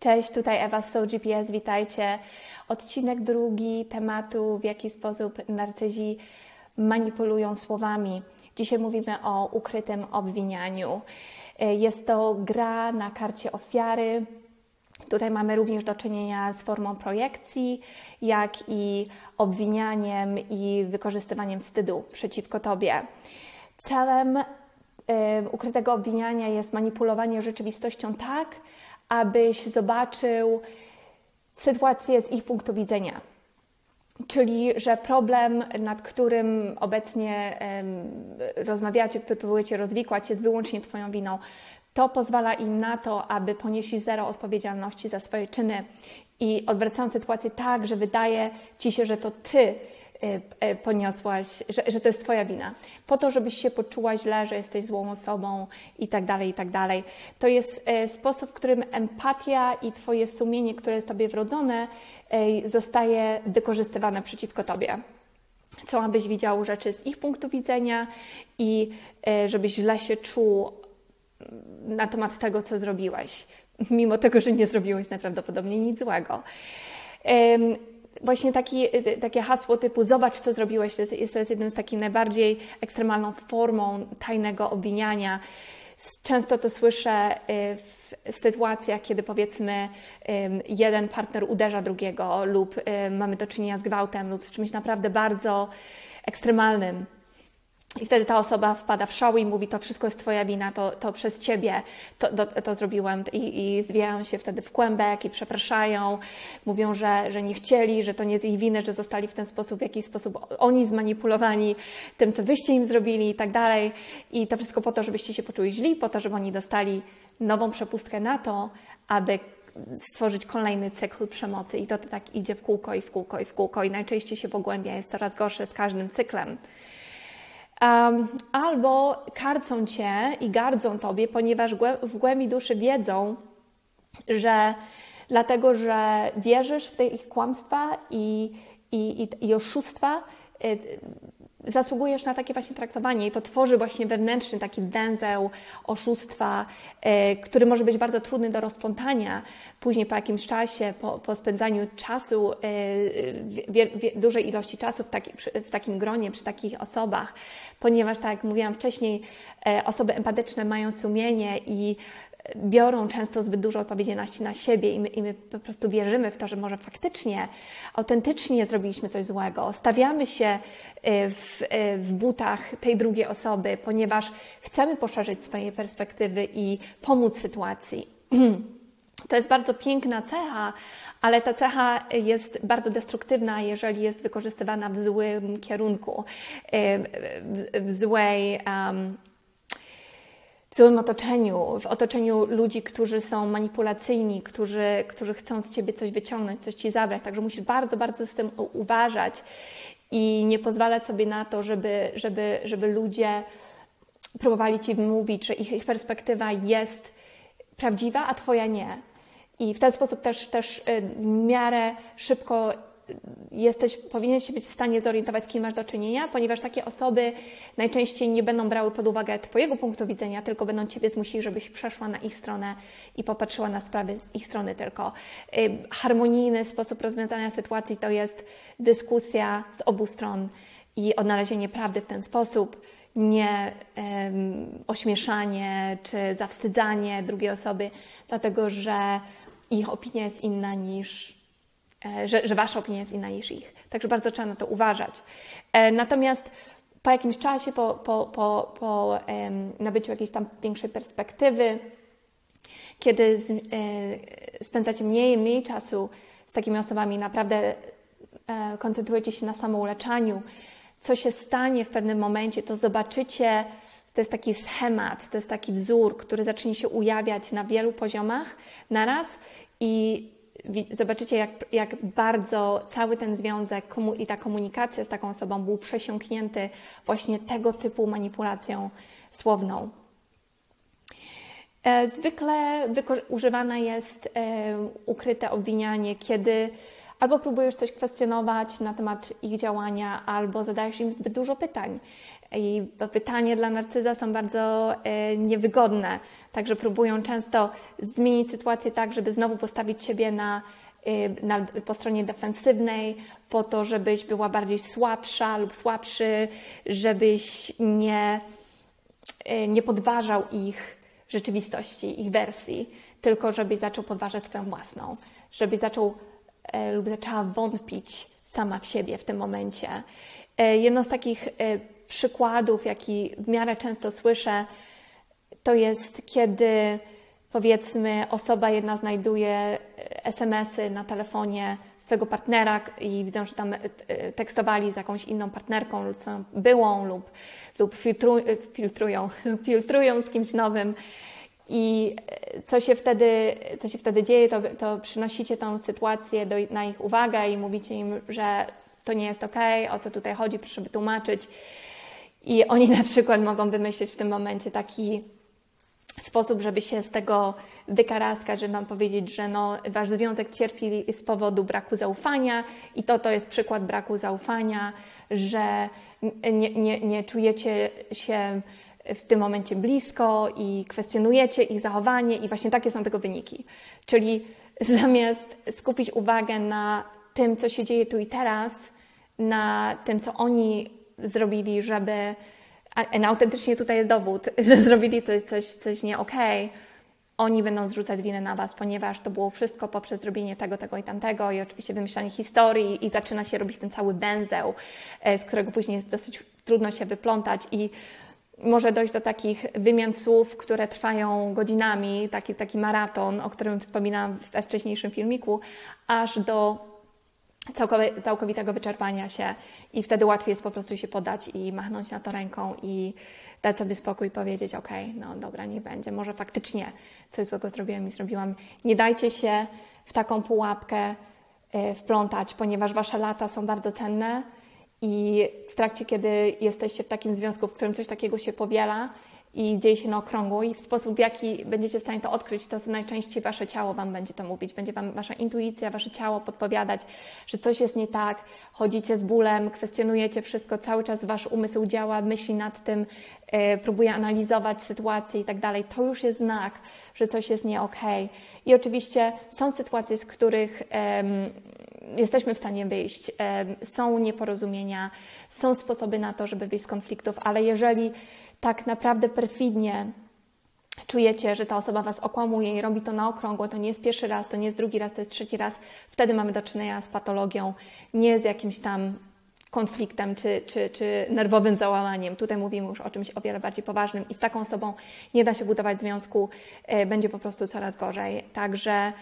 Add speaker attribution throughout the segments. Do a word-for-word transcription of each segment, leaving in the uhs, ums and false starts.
Speaker 1: Cześć, tutaj Ewa z Soul G P S, witajcie. Odcinek drugi tematu, w jaki sposób narcyzi manipulują słowami. Dzisiaj mówimy o ukrytym obwinianiu. Jest to gra na karcie ofiary. Tutaj mamy również do czynienia z formą projekcji, jak i obwinianiem i wykorzystywaniem wstydu przeciwko Tobie. Celem y, ukrytego obwiniania jest manipulowanie rzeczywistością tak, abyś zobaczył sytuację z ich punktu widzenia. Czyli, że problem, nad którym obecnie um, rozmawiacie, który próbujecie rozwikłać, jest wyłącznie Twoją winą. To pozwala im na to, aby ponieśli zero odpowiedzialności za swoje czyny i odwracają sytuację tak, że wydaje Ci się, że to Ty poniosłaś, że, że to jest Twoja wina, po to, żebyś się poczuła źle, że jesteś złą osobą i tak dalej, i tak dalej. To jest sposób, w którym empatia i Twoje sumienie, które jest Tobie wrodzone, zostaje wykorzystywane przeciwko Tobie. Chcą, abyś widział rzeczy z ich punktu widzenia i żebyś źle się czuł na temat tego, co zrobiłeś, mimo tego, że nie zrobiłeś najprawdopodobniej nic złego. Właśnie taki, takie hasło typu zobacz, co zrobiłeś, to jest, to jest jednym z takich najbardziej ekstremalną formą tajnego obwiniania. Często to słyszę w sytuacjach, kiedy powiedzmy jeden partner uderza drugiego lub mamy do czynienia z gwałtem lub z czymś naprawdę bardzo ekstremalnym. I wtedy ta osoba wpada w szał i mówi, to wszystko jest Twoja wina, to, to przez Ciebie to, to, to zrobiłem i, i zwijają się wtedy w kłębek i przepraszają, mówią, że, że nie chcieli, że to nie z ich winy, że zostali w ten sposób, w jakiś sposób oni zmanipulowani tym, co Wyście im zrobili i tak dalej. I to wszystko po to, żebyście się poczuli źli, po to, żeby oni dostali nową przepustkę na to, aby stworzyć kolejny cykl przemocy. I to tak idzie w kółko i w kółko i w kółko i najczęściej się pogłębia, jest coraz gorsze z każdym cyklem. Um, albo karcą Cię i gardzą Tobie, ponieważ w głębi duszy wiedzą, że dlatego, że wierzysz w te ich kłamstwa i, i, i, i oszustwa, y, zasługujesz na takie właśnie traktowanie i to tworzy właśnie wewnętrzny taki węzeł oszustwa, y, który może być bardzo trudny do rozplątania. Później po jakimś czasie, po, po spędzaniu czasu, y, wie, wie, dużej ilości czasu w, taki, w takim gronie, przy takich osobach, ponieważ tak jak mówiłam wcześniej, y, osoby empatyczne mają sumienie i biorą często zbyt dużo odpowiedzialności na siebie i my, i my po prostu wierzymy w to, że może faktycznie, autentycznie zrobiliśmy coś złego. Stawiamy się w, w butach tej drugiej osoby, ponieważ chcemy poszerzyć swoje perspektywy i pomóc sytuacji. To jest bardzo piękna cecha, ale ta cecha jest bardzo destruktywna, jeżeli jest wykorzystywana w złym kierunku, w, w złej... Um, w złym otoczeniu, w otoczeniu ludzi, którzy są manipulacyjni, którzy, którzy chcą z Ciebie coś wyciągnąć, coś Ci zabrać. Także musisz bardzo, bardzo z tym uważać i nie pozwalać sobie na to, żeby, żeby, żeby ludzie próbowali Ci mówić, że ich, ich perspektywa jest prawdziwa, a Twoja nie. I w ten sposób też, też w miarę szybko jesteś, powinieneś być w stanie zorientować, z kim masz do czynienia, ponieważ takie osoby najczęściej nie będą brały pod uwagę Twojego punktu widzenia, tylko będą Ciebie zmusili, żebyś przeszła na ich stronę i popatrzyła na sprawy z ich strony tylko. Harmonijny sposób rozwiązania sytuacji to jest dyskusja z obu stron i odnalezienie prawdy w ten sposób, nie um, ośmieszanie czy zawstydzanie drugiej osoby, dlatego że ich opinia jest inna niż Że, że Wasza opinia jest inna niż ich. Także bardzo trzeba na to uważać. E, natomiast po jakimś czasie, po, po, po, po em, nabyciu jakiejś tam większej perspektywy, kiedy z, e, spędzacie mniej mniej czasu z takimi osobami, naprawdę e, koncentrujecie się na samouleczaniu, co się stanie w pewnym momencie, to zobaczycie, to jest taki schemat, to jest taki wzór, który zacznie się ujawiać na wielu poziomach naraz i zobaczycie, jak, jak bardzo cały ten związek i ta komunikacja z taką osobą był przesiąknięty właśnie tego typu manipulacją słowną. Zwykle używane jest ukryte obwinianie, kiedy albo próbujesz coś kwestionować na temat ich działania, albo zadajesz im zbyt dużo pytań. I pytania dla narcyza są bardzo e, niewygodne, także próbują często zmienić sytuację tak, żeby znowu postawić Ciebie na, e, na, po stronie defensywnej, po to, żebyś była bardziej słabsza lub słabszy, żebyś nie, e, nie podważał ich rzeczywistości, ich wersji, tylko żebyś zaczął podważać swoją własną, żebyś zaczął e, lub zaczęła wątpić sama w siebie w tym momencie. E, jedno z takich e, przykładów, jaki w miarę często słyszę, to jest, kiedy powiedzmy osoba jedna znajduje es em esy na telefonie swojego partnera i widzą, że tam tekstowali z jakąś inną partnerką lub swoją byłą lub, lub filtru, filtrują, filtrują z kimś nowym. I co się wtedy, co się wtedy dzieje, to, to przynosicie tą sytuację do, na ich uwagę i mówicie im, że to nie jest okej, o co tutaj chodzi, proszę wytłumaczyć. I oni na przykład mogą wymyślić w tym momencie taki sposób, żeby się z tego wykaraskać, żeby Wam powiedzieć, że no, Wasz związek cierpi z powodu braku zaufania i to, to jest przykład braku zaufania, że nie, nie, nie czujecie się w tym momencie blisko i kwestionujecie ich zachowanie i właśnie takie są tego wyniki. Czyli zamiast skupić uwagę na tym, co się dzieje tu i teraz, na tym, co oni zrobili, żeby, a autentycznie tutaj jest dowód, że zrobili coś, coś, coś nie okej, oni będą zrzucać winę na Was, ponieważ to było wszystko poprzez zrobienie tego, tego i tamtego i oczywiście wymyślanie historii i zaczyna się robić ten cały węzeł, z którego później jest dosyć trudno się wyplątać i może dojść do takich wymian słów, które trwają godzinami, taki, taki maraton, o którym wspominałam we wcześniejszym filmiku, aż do całkowitego wyczerpania się i wtedy łatwiej jest po prostu się podać i machnąć na to ręką i dać sobie spokój i powiedzieć, okej, no dobra, nie będzie, może faktycznie coś złego zrobiłem i zrobiłam. Nie dajcie się w taką pułapkę wplątać, ponieważ Wasze lata są bardzo cenne i w trakcie, kiedy jesteście w takim związku, w którym coś takiego się powiela i dzieje się na okrągło i w sposób, w jaki będziecie w stanie to odkryć, to najczęściej Wasze ciało Wam będzie to mówić. Będzie Wam Wasza intuicja, Wasze ciało podpowiadać, że coś jest nie tak, chodzicie z bólem, kwestionujecie wszystko, cały czas Wasz umysł działa, myśli nad tym, yy, próbuje analizować sytuację i tak dalej. To już jest znak, że coś jest nie okej. I oczywiście są sytuacje, z których yy, jesteśmy w stanie wyjść, yy, są nieporozumienia, są sposoby na to, żeby wyjść z konfliktów, ale jeżeli tak naprawdę perfidnie czujecie, że ta osoba Was okłamuje i robi to na okrągło, to nie jest pierwszy raz, to nie jest drugi raz, to jest trzeci raz, wtedy mamy do czynienia z patologią, nie z jakimś tam konfliktem czy, czy, czy nerwowym załamaniem. Tutaj mówimy już o czymś o wiele bardziej poważnym i z taką osobą nie da się budować związku, będzie po prostu coraz gorzej. Także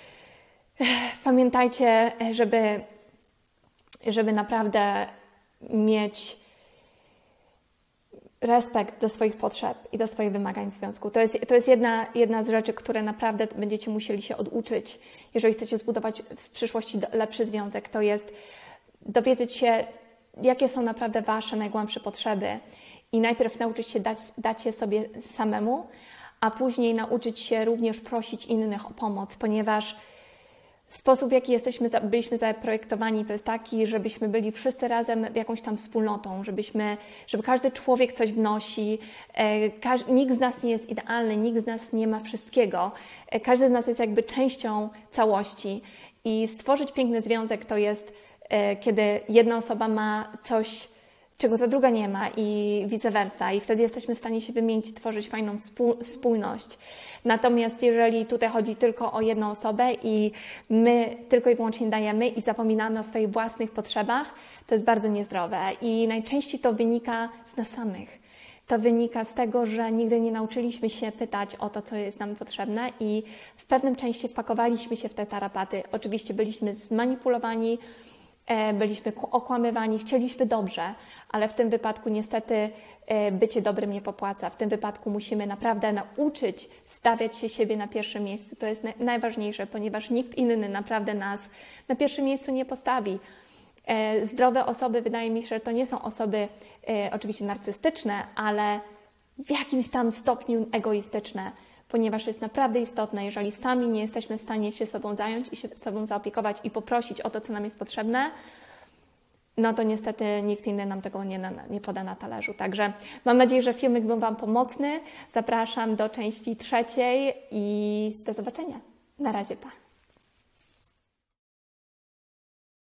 Speaker 1: pamiętajcie, żeby, żeby naprawdę mieć respekt do swoich potrzeb i do swoich wymagań w związku. To jest, to jest jedna, jedna z rzeczy, które naprawdę będziecie musieli się oduczyć, jeżeli chcecie zbudować w przyszłości lepszy związek. To jest dowiedzieć się, jakie są naprawdę Wasze najgłębsze potrzeby i najpierw nauczyć się dać, dać je sobie samemu, a później nauczyć się również prosić innych o pomoc, ponieważ sposób, w jaki jesteśmy, byliśmy zaprojektowani, to jest taki, żebyśmy byli wszyscy razem jakąś tam wspólnotą, żebyśmy, żeby każdy człowiek coś wnosi, każdy, nikt z nas nie jest idealny, nikt z nas nie ma wszystkiego, każdy z nas jest jakby częścią całości i stworzyć piękny związek to jest, kiedy jedna osoba ma coś, czego ta druga nie ma i vice versa. I wtedy jesteśmy w stanie się wymienić i tworzyć fajną spójność. Natomiast jeżeli tutaj chodzi tylko o jedną osobę i my tylko i wyłącznie dajemy i zapominamy o swoich własnych potrzebach, to jest bardzo niezdrowe. I najczęściej to wynika z nas samych. To wynika z tego, że nigdy nie nauczyliśmy się pytać o to, co jest nam potrzebne i w pewnym części wpakowaliśmy się w te tarapaty. Oczywiście byliśmy zmanipulowani, byliśmy okłamywani, chcieliśmy dobrze, ale w tym wypadku niestety bycie dobrym nie popłaca. W tym wypadku musimy naprawdę nauczyć stawiać się siebie na pierwszym miejscu. To jest najważniejsze, ponieważ nikt inny naprawdę nas na pierwszym miejscu nie postawi. Zdrowe osoby, wydaje mi się, że to nie są osoby oczywiście narcystyczne, ale w jakimś tam stopniu egoistyczne, ponieważ jest naprawdę istotne, jeżeli sami nie jesteśmy w stanie się sobą zająć i się sobą zaopiekować i poprosić o to, co nam jest potrzebne, no to niestety nikt inny nam tego nie, nie poda na talerzu. Także mam nadzieję, że filmik był Wam pomocny. Zapraszam do części trzeciej i do zobaczenia. Na razie, pa!